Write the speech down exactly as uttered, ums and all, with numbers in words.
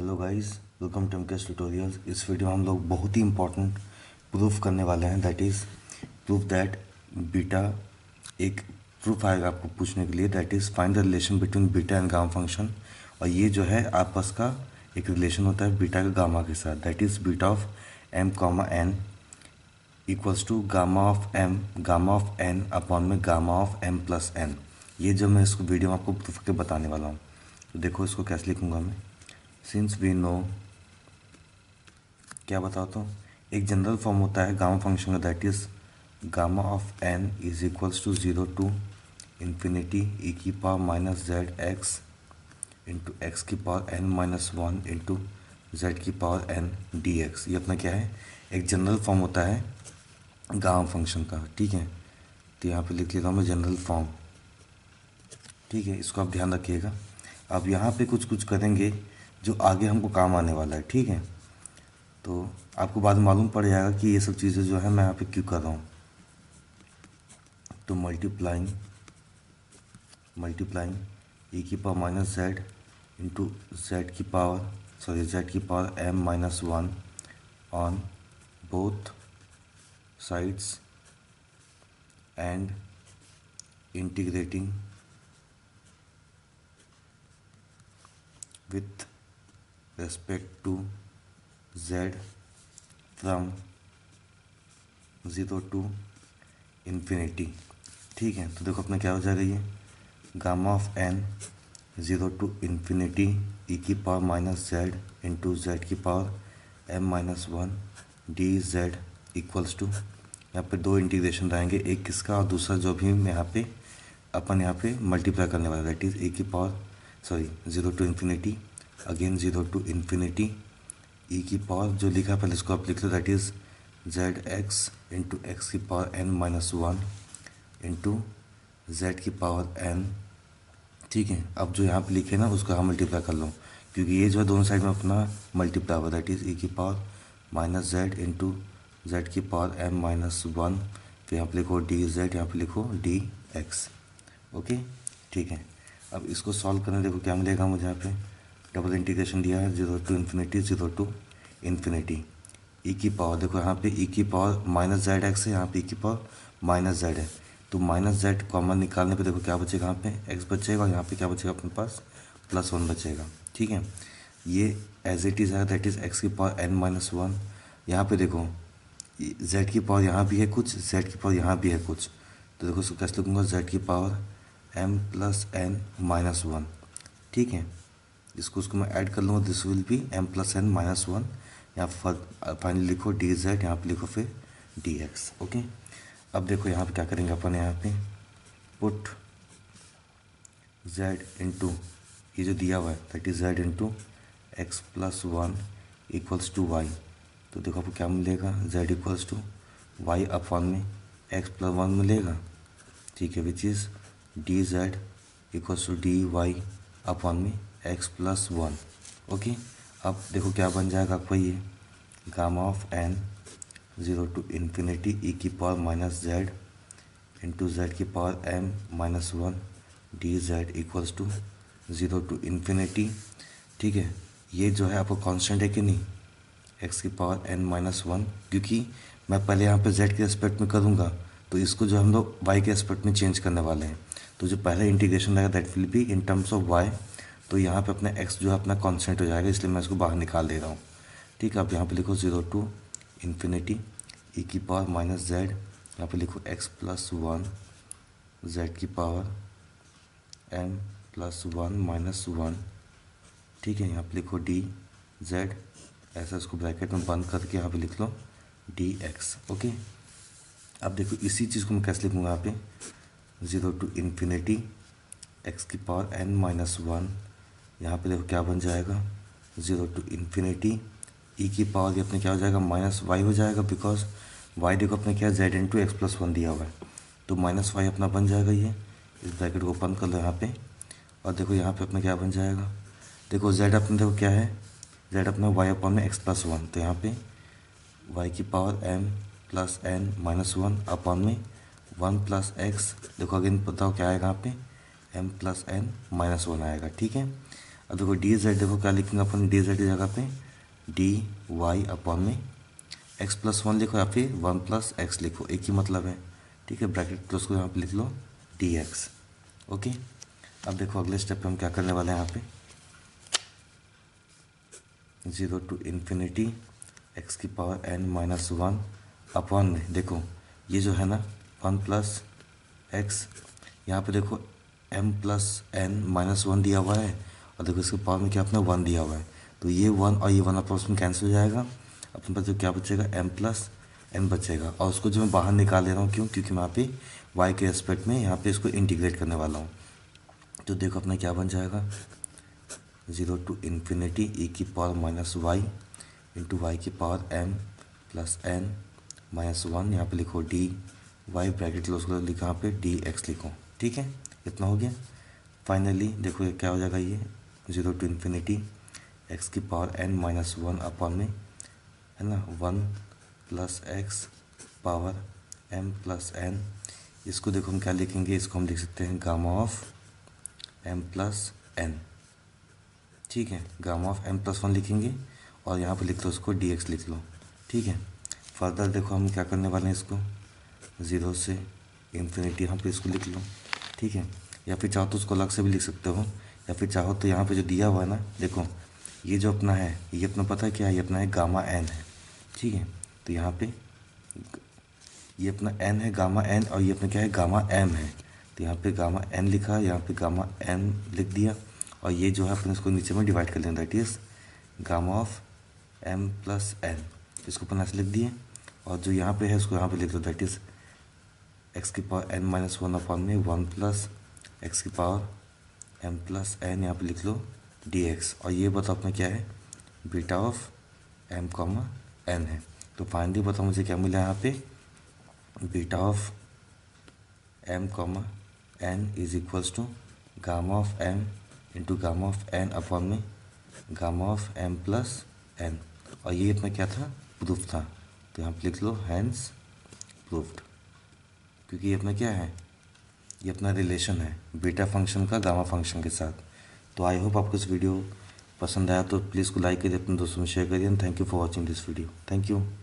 Hello guys, welcome to MKS tutorials. इस video में हम लोग बहुत ही इंपॉर्टेंट प्रूफ करने वाले हैं। That is proof that beta, एक प्रूफ आएगा आपको पूछने के लिए, that is find the relation between beta and gamma function. और ये जो है आपस का एक रिलेशन होता है बीटा का गामा के साथ। That is beta of M comma N equals to gamma of M gamma of N upon में gamma of M plus N. ये जो मैं इसको वीडियो में आपको प्रूफ करके बताने वाला हूँ। तो देखो इसको कैसे लिखूँगा मैं। सिंस वी नो, क्या बताता हूँ, एक जनरल फॉर्म होता है गामा फंक्शन का, that is gamma of N is equals to zero to infinity ई की power minus Z x into x की power N minus one into Z की पावर एन डी एक्स। ये अपना क्या है, एक जनरल फॉर्म होता है गामा फंक्शन का। ठीक है, तो यहाँ पे लिख लेता हूँ मैं जनरल फॉर्म। ठीक है, इसको आप ध्यान रखिएगा। अब यहाँ पे कुछ कुछ करेंगे जो आगे हमको काम आने वाला है। ठीक है, तो आपको बाद में मालूम पड़ जाएगा कि ये सब चीज़ें जो है मैं यहाँ पे क्यों कर रहा हूँ। तो मल्टीप्लाइंग मल्टीप्लाइंग ई की power minus z into Z की पावर सॉरी जेड की power m minus one on both sides and integrating with respect to z from zero to infinity. ठीक है, तो देखो अपना क्या हो जाएगा, ये gamma of n zero to infinity ई की power minus z into Z की power m minus one d z equals to, यहाँ पे दो इंटीग्रेशन रहेंगे, एक किसका और दूसरा जो भी मैं यहाँ पे अपन यहाँ पे मल्टीप्लाई करने वाला, दैट इज़ ए की power sorry zero to infinity again zero to infinity ई की पावर जो लिखा पहले इसको आप लिख लो, that is z x into x की power N minus one into Z की पावर एन। ठीक है, अब जो यहाँ पे लिखे ना उसको हम मल्टीप्लाई कर लो, क्योंकि ये जो है दोनों साइड में अपना मल्टीप्लाई हुआ, दैट इज़ ई की power minus z into Z की पावर एम माइनस वन। फिर यहाँ पे लिखो डी जेड, यहाँ पे लिखो डी एक्स। ओके, ठीक है, अब इसको सॉल्व करने देखो क्या मिलेगा मुझे। यहाँ पे डबल इंटीग्रेशन दिया है zero to infinity zero to infinity ई की पावर, देखो यहाँ पे ई की पावर माइनस जेड एक्स है, यहाँ पे ई की पावर माइनस जेड है, तो माइनस जेड कॉमन निकालने पे देखो क्या बचेगा, यहाँ पे एक्स बचेगा और यहाँ पे क्या बचेगा अपने पास प्लस वन बचेगा। ठीक है, ये एज इट इज़ है, दैट इज़ एक्स की पावर एन माइनस वन। यहाँ पे देखो जेड की पावर यहाँ भी है कुछ, जेड की पावर यहाँ भी है कुछ, तो देखो इसको कैसे लिखूँगा, जेड की power m plus n minus one. ठीक है, इसको उसको मैं ऐड कर लूँगा, this will be m plus n minus one. यहाँ पर फाइनली लिखो डी जेड, यहाँ पे लिखो फिर डी एक्स। ओके, अब देखो यहाँ पे क्या करेंगे अपन, यहाँ पे पुट जेड इंटू ये जो दिया हुआ है that is z into x plus one equals to y. तो देखो आपको क्या मिलेगा, z equals to y upon में एक्स प्लस वन मिलेगा। ठीक है, which is d z equals to d y upon में एक्स प्लस वन। ओके, अब देखो क्या बन जाएगा आपको, ये gamma of n zero to infinity ई की power minus z into Z की power m minus one d z equals to zero to infinity. ठीक है, ये जो है आपको कांस्टेंट है कि नहीं, एक्स की पावर एन माइनस वन, क्योंकि मैं पहले यहाँ पे जेड के एस्पेक्ट में करूँगा तो इसको जो हम लोग वाई के एस्पेक्ट में चेंज करने वाले हैं, तो जो पहले इंटीग्रेशन रहेगा that will be in terms of y. तो यहाँ पे अपना x जो है अपना कांस्टेंट हो जाएगा, इसलिए मैं इसको बाहर निकाल दे रहा हूँ। ठीक है, अब यहाँ पे लिखो ज़ीरो टू इन्फिनिटी ई की पावर माइनस जेड, यहाँ पे लिखो x प्लस वन जेड की power m plus one minus one. ठीक है, यहाँ पे लिखो डी जेड, ऐसा इसको ब्रैकेट में बंद करके यहाँ पे लिख लो डी एक्स। ओके, अब देखो इसी चीज़ को मैं कैसे लिखूँगा, यहाँ पे ज़ीरो टू इन्फिनिटी एक्स की पावर एन माइनस वन, यहाँ पे देखो क्या बन जाएगा, ज़ीरो टू इन्फिनिटी ई की पावर ये अपने क्या हो जाएगा, माइनस वाई हो जाएगा, बिकॉज वाई देखो अपने क्या z into x plus one दिया हुआ है, तो माइनस वाई अपना बन जाएगा। ये इस ब्रैकेट को ओपन कर लो यहाँ पे, और देखो यहाँ पे अपना क्या बन जाएगा, देखो जेड अपने देखो क्या है, जेड अपना वाई अपॉन में एक्स प्लस वन, तो यहाँ पे वाई की power m plus n minus one upon में वन प्लस एक्स, देखो अगेन बताओ क्या आएगा यहाँ पे, m plus n minus one आएगा। ठीक है, अब देखो डी जेड, देखो क्या लिखेंगे अपन डी जेड की जगह पे डी वाई अपॉन में एक्स प्लस वन लिखो या फिर वन प्लस एक्स लिखो, एक ही मतलब है, ठीक है। ब्रैकेट क्लोज को यहाँ पे लिख लो डी एक्स, ओके। अब देखो अगले स्टेप पे हम क्या करने वाले हैं, यहाँ पे ज़ीरो टू इन्फिनिटी एक्स की power N minus one upon में, देखो ये जो है ना वन प्लस एक्स, यहाँ पे देखो m plus n minus one दिया हुआ है और देखो इसके पावर में क्या अपना वन दिया हुआ है, तो ये वन और ये वन आपस में कैंसिल हो जाएगा, अपने पास जो क्या बचेगा एम प्लस एन बचेगा। और उसको जो मैं बाहर निकाल ले रहा हूँ, क्यों, क्योंकि मैं यहाँ पे वाई के एस्पेक्ट में यहाँ पे इसको इंटीग्रेट करने वाला हूँ। तो देखो अपना क्या बन जाएगा, ज़ीरो टू इन्फिनिटी ई की power minus y into y की power m plus n minus one, यहाँ पे लिखो डी वाई ब्रैकेट क्लोज करो, लिखो यहाँ पे डी एक्स लिखो, ठीक है। इतना हो गया। फाइनली देखो ये क्या हो जाएगा, ये ज़ीरो टू इन्फिनिटी एक्स की power N minus one upon में, है ना, one plus x power m plus n, इसको देखो हम क्या लिखेंगे, इसको हम लिख सकते हैं gamma of M plus n, ठीक है। Gamma of M plus one लिखेंगे और यहाँ पे लिख लो उसको डी एक्स लिख लो, ठीक है। फर्दर देखो हम क्या करने वाले हैं, इसको ज़ीरो से इन्फिनिटी यहाँ पे इसको लिख लो, ठीक है। या फिर चाहो तो उसको अलग से भी लिख सकते हो, या फिर चाहो तो यहाँ पे जो दिया हुआ है ना, देखो ये जो अपना है, ये अपना पता है क्या है, ये अपना है गामा एन है, ठीक है। तो यहाँ पे ये अपना एन है गामा एन, और ये अपना क्या है गामा एम है, तो यहाँ पे गामा एन लिखा है, यहाँ पे गामा एम लिख दिया, और ये जो है अपने इसको नीचे में डिवाइड कर लेना, that is gamma of M plus n, इसको अपन ऐसे लिख दिए। और जो यहाँ पे है उसको यहाँ पे लिख लो, दैट इज़ एक्स की power N minus one upon में वन प्लस एक्स की पावर एम प्लस एन, यहाँ पे लिख लो डी एक्स। और ये बताओ अपना क्या है, beta of M comma n है। तो फाइनली बताओ मुझे क्या मिला यहाँ पे, beta of M comma n is equals to gamma of m into gamma of N upon में gamma of M plus n. और ये अपना क्या था, प्रूफ था, तो यहाँ पे लिख लो हैंस प्रूफ्ड, क्योंकि ये अपना क्या है, ये अपना रिलेशन है बीटा फंक्शन का गामा फंक्शन के साथ। तो आई होप आपको इस वीडियो पसंद आया, तो प्लीज़ को लाइक करिए, अपने दोस्तों में शेयर करिए, and thank you for watching this video, thank you.